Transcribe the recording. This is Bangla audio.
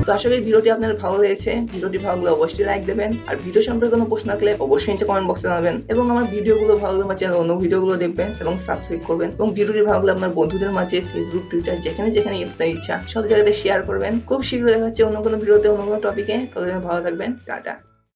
তো আশা করি ভিডিওটি আপনার ভালো লেগেছে। ভিডিওটি ভালো লাগলে অবশ্যই লাইক দেবেন, আর ভিডিও সম্পর্কে কোনো প্রশ্ন থাকলে অবশ্যই নিচে কমেন্ট বক্সে জানাবেন, এবং আমার ভিডিওগুলো ভালো লাগলে আমার চ্যানেল অন্য ভিডিওগুলো দেখবেন এবং সাবস্ক্রাইব করবেন, এবং ভিডিওটি ভালো লাগলে আপনার বন্ধুদের মাঝে ফেসবুক, টুইটার, যেখানে যেখানে আপনার ইচ্ছা সব জায়গাতে শেয়ার করবেন। খুব শীঘ্রই দেখা হচ্ছে অন্য কোনো ভিডিওতে, অন্য কোনো টপিকে। ততদিন ভালো থাকবেন। টাটা।